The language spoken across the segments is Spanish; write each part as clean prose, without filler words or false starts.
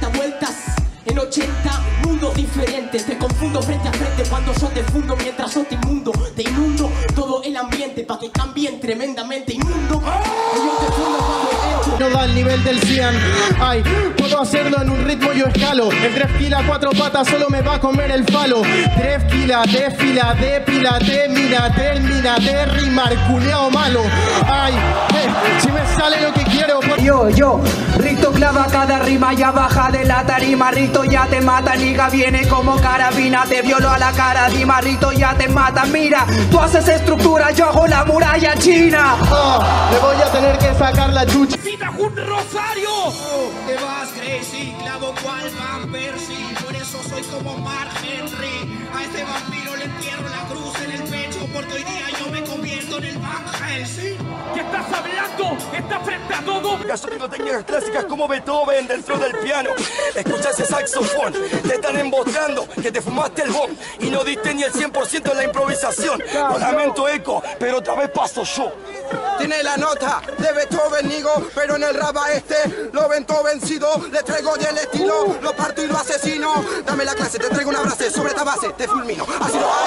80 vueltas en 80 mundos diferentes. Te confundo frente a frente cuando yo te fundo, mientras yo te inundo todo el ambiente pa' que cambien tremendamente inmundo. Ellos te fundo cuando entro. No da el nivel del 100. Ay, puedo hacerlo en un ritmo, yo escalo. El 3 kilas, 4 patas, solo me va a comer el falo. 3 kilas, desfila, depílate, mira, termínate, rimar, culeao malo. Ay, si me sale lo que quiero. Yo, Rito clava cada rima, ya baja de la tarima. Rito ya te mata, niga, viene como carabina. Te violo a la cara, Dima, Rito ya te mata. Mira, tú haces estructura, yo hago la muralla china. Le voy a tener que sacar la chucha. ¡Un rosario! Te vas crazy, clavo cual Van Persie. Por eso soy como Mark Henry. A este vampiro le entierro la cruz en el pecho, porque hoy día yo me convierto en el Van Helsing. ¿Qué estás hablando? ¿Estás frente a todo? Haciendo técnicas clásicas como Beethoven dentro del piano. Escucha ese saxofón, te están emboscando, que te fumaste el bomb y no diste ni el 100% en la improvisación. Lo lamento, Eco, pero otra vez paso yo. Tiene la nota de Beethoven, digo, pero en el rap a este lo vento vencido. Le traigo del estilo, lo parto y lo asesino. Dame la clase, te traigo una frase sobre esta base, te fulmino. Así lo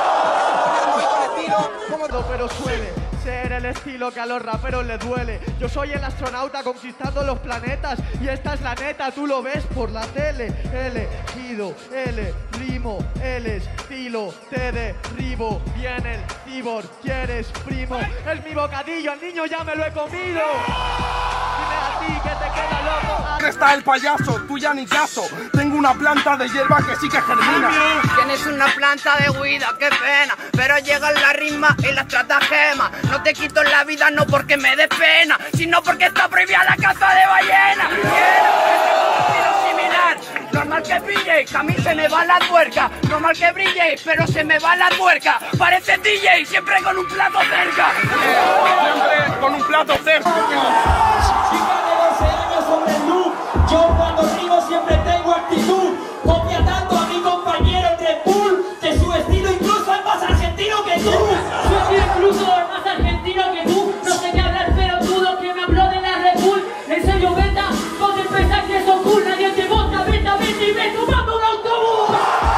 hay. Pero suele ser el estilo que a los raperos les duele. Yo soy el astronauta conquistando los planetas y esta es la neta, tú lo ves por la tele. Elegido, rimo, el estilo, te derribo. Viene el cibor, quieres primo. Es mi bocadillo, al niño ya me lo he comido. Dime a ti que te queda loco. ¿Dónde está el payaso? Tú ya ni caso. Tengo una planta de hierba que sí que germina. Tienes una planta de huida, qué pena, pero llega la rima y la estratagema. No te quito la vida no porque me dé pena, sino porque está prohibida la caza de ballena. Normal que brilléis, que a mí se me va la tuerca. Normal que brilléis, pero se me va la tuerca. Parece DJ, siempre con un plato cerca. Siempre con un plato cerca. Chica de 12 años sobre el look. Yo cuando rimo siempre tengo actitud. Copia tanto a mi compañero el Red Bull, que su estilo incluso es más argentino que tú. Yo soy incluso más argentino que tú. No sé qué hablar, pero dudo que me habló de la Red Bull. En serio, Beta, vos te pensás que sos cool. Nadie te vota, Beta, y me tomando un autobús.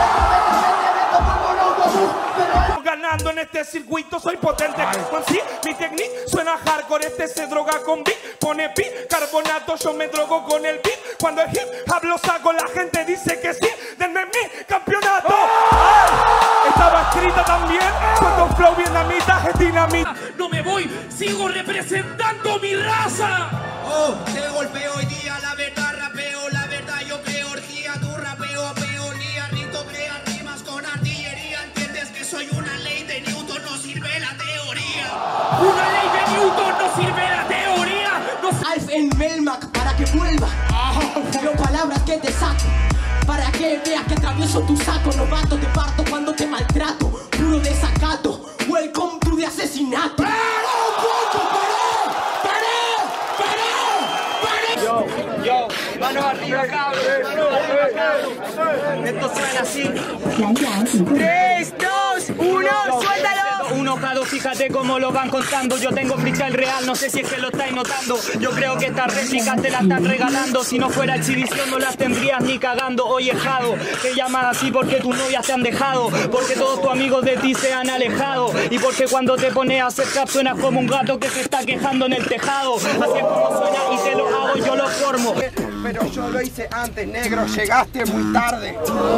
Ganando en este circuito soy potente. Sí, mi técnica suena hardcore. Este se droga con beat, pone beat, carbonato, yo me drogo con el beat. Cuando el hip hablo saco, la gente dice que sí. Denme mi campeonato. Estaba escrita también. Cuando flow vietnamita es dinamita. No me voy, sigo representando mi raza. Te golpeo hoy día, la verdad rapeo, la verdad yo creo orgía, tu rapeo, peonía, Rito crea rimas con artillería. Entiendes que soy una ley de Newton, no sirve la teoría. Una ley de Newton, no sirve la teoría. Alf en Melmac para que vuelva. Pero palabras que te saco, para que veas que atravieso tu saco. Novato, te parto cuando te maltrato. Puro desacato, welcome to the asesinato. Yo, mano arriba, cabrón, mano arriba, cabrón. Esto suena así. 3, 2, 1, suéltalo. Uno cada dos, fíjate cómo lo van contando. Yo tengo freestyle real, no sé si es que lo estáis notando. Yo creo que estas réplicas te las están regalando. Si no fuera exhibición no las tendrías ni cagando. Oye, Jado, te llamas así porque tus novias te han dejado, porque todos tus amigos de ti se han alejado, y porque cuando te pones a hacer rap suenas como un gato que se está quejando en el tejado. Así es como suena y te lo hago, yo lo formo. Pero yo lo hice antes, negro, llegaste muy tarde.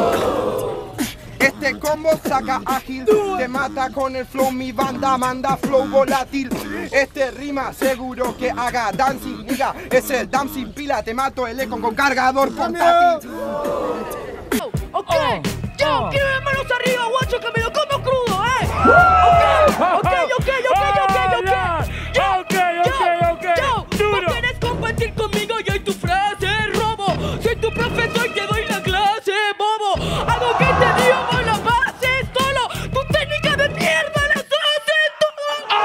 Este combo saca ágil, te mata con el flow, mi banda manda flow volátil. Este rima seguro que haga dancing, nigga, ese dancing pila, te mato el eco con cargador portátil. Ok, yo quiero las manos arriba, guacho, que me lo como crudo, No quieres compartir conmigo y hoy tu frase robo. Soy tu profesor y te doy la clase, bobo. Algo que te digo con la base solo. Tu técnica de mierda la haces todo.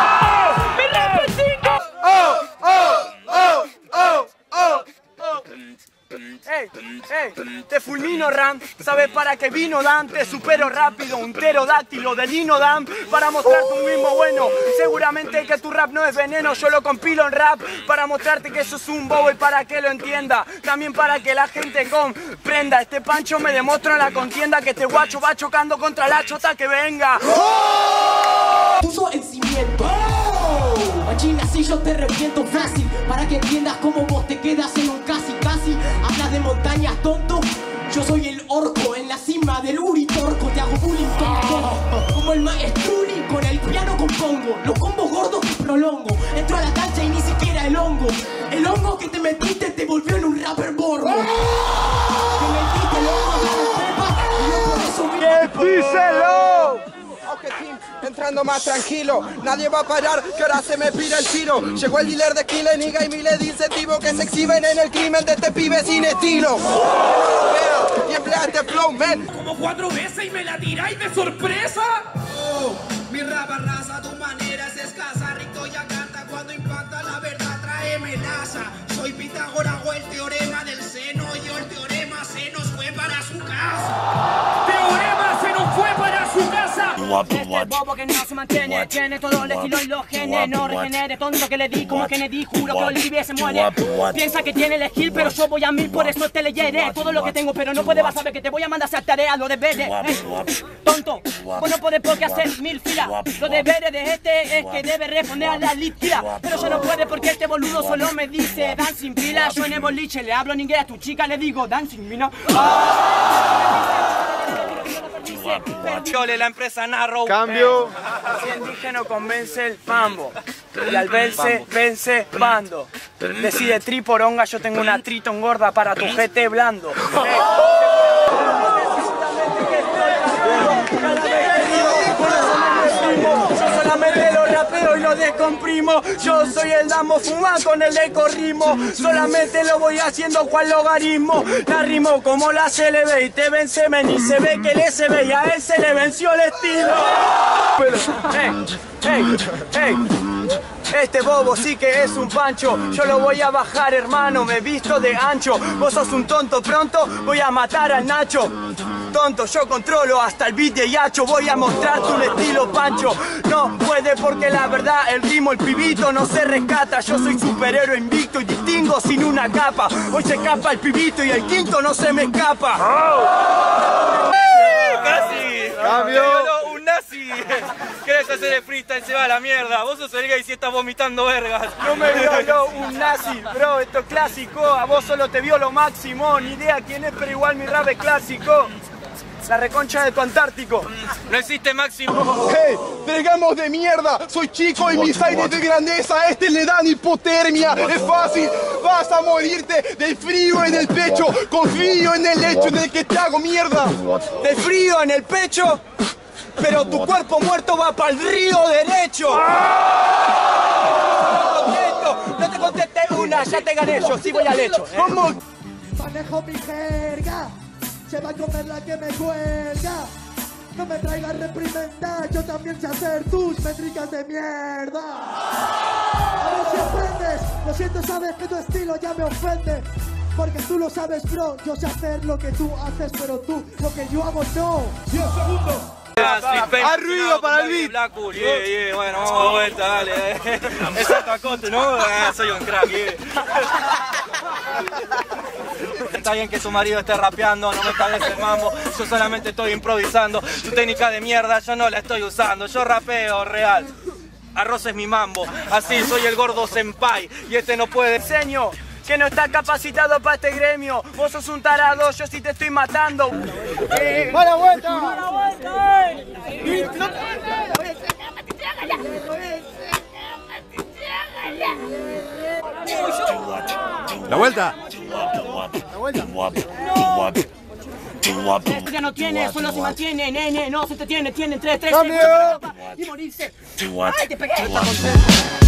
Mi rap es 5. te fulmino Ram, ¿sabes para qué vino Dan? Te supero rápido, un pterodáctilo de Lino Dan, para mostrarte un mismo bueno. Seguramente que tu rap no es veneno, yo lo compilo en rap, para mostrarte que sos un bobo y para que lo entienda. También para que la gente comprenda, este Pancho me demuestra en la contienda que este guacho va chocando contra la chota que venga. Puso el cimiento. Machina, así yo te reviento fácil, para que entiendas cómo vos te quedas en un casi. Hablas de montañas, tonto. Yo soy el orco en la cima del Uritorco. Te hago bullying, tonto. Como el maestruli, con el piano compongo los combos gordos que prolongo. Entro a la cancha y ni siquiera el hongo que te metiste te volvió en un rapper borbo. Te metiste el hongo de la pepa y yo por eso me... ¡Díselo! Ok, team, entrando más tranquilo, nadie va a parar, que ahora se me pide el tiro. Llegó el dealer de Killer Nigga y miles de incentivos que se exhiben en el crimen de este pibe sin estilo. Y emplea este flow, man. Como 4 veces y me la tiráis de sorpresa. Mi rap arrasa, tu manera es escasa. Rico ya canta cuando impacta, la verdad trae amenaza. Soy Pitágoras, hago el teorema del seno. Yo el teorema se nos fue para su casa. Teorema se nos fue para su casa. Este bobo que no se mantiene, tiene todo el estilo y los genes. No regenere, tonto que le di como Kennedy, juro que Olivia se muere. Piensa que tiene el skill, pero yo voy a 1000, por eso te leyeré todo lo que tengo, pero no puedes saber que te voy a mandar a hacer tarea, lo deberes. Tonto, vos no podés porque hacer 1000 filas. Los deberes de este es que debe responder a la litía, pero yo no puede porque este boludo solo me dice dan sin pila. Yo en el boliche le hablo en inglés a tu chica, le digo dan sin mina. Chole, la empresa Narrow. Cambio. Si el indígena convence el mambo y al verse vence bando. Decide triporonga, yo tengo una triton gorda para tu GT blando. Yo solamente lo rapeo y lo descomprimo. Yo soy el damo fumá con el ecorrimo. Solamente lo voy haciendo cual logaritmo. La rimo como la CLB y te vence men y se ve que el SB y a él se le venció el estilo. Este bobo sí que es un pancho. Yo lo voy a bajar, hermano, me visto de ancho. Vos sos un tonto, pronto voy a matar al Nacho. Tonto, yo controlo hasta el beat de Yacho. Voy a mostrarte un estilo pancho. No puede porque la verdad el ritmo, el pibito no se rescata. Yo soy superhéroe invicto y distingo sin una capa. Hoy se escapa el pibito y el quinto no se me escapa. Casi. Cambio. Un nazi. ¿Querés hacer el freestyle? Se va a la mierda. Vos sos el gay si estás vomitando vergas. No me violó un nazi, bro, esto es clásico. A vos solo te vio lo máximo. Ni idea quién es, pero igual mi rap es clásico. La reconcha de tu Antártico. No existe máximo. Hey, tregamos de mierda, soy chico y mis aires de grandeza a este le dan hipotermia. Es fácil, vas a morirte del frío en el pecho. Confío en el hecho de que te hago mierda. De frío en el pecho, pero tu cuerpo muerto va para el río derecho. No te contesté una, ya te gané, yo sí voy al hecho. ¿Cómo? Manejo mi jerga, se va a comer la que me cuelga. No me traigas reprimenda, yo también sé hacer tus métricas de mierda. A ver si aprendes, lo siento, sabes que tu estilo ya me ofende. Porque tú lo sabes, bro, yo sé hacer lo que tú haces, pero tú, lo que yo hago, no. 10 segundos. Haz ruido para el beat. Blackpool, bueno, vamos de vuelta, dale. Es el cacote, ¿no? Soy un crack, Está bien que tu marido esté rapeando, no me cagues el mambo. Yo solamente estoy improvisando. Tu técnica de mierda yo no la estoy usando. Yo rapeo real. Arroz es mi mambo. Así soy el gordo senpai. Y este no puede. Señor, que no está capacitado para este gremio. Vos sos un tarado, yo sí te estoy matando. ¡Buena vuelta! ¡Buena vuelta! La vuelta. Esto ya no tiene, solo se mantiene, nene, no se te tiene, tienen 3, 3, y morirse. ¡Ay, te pegué!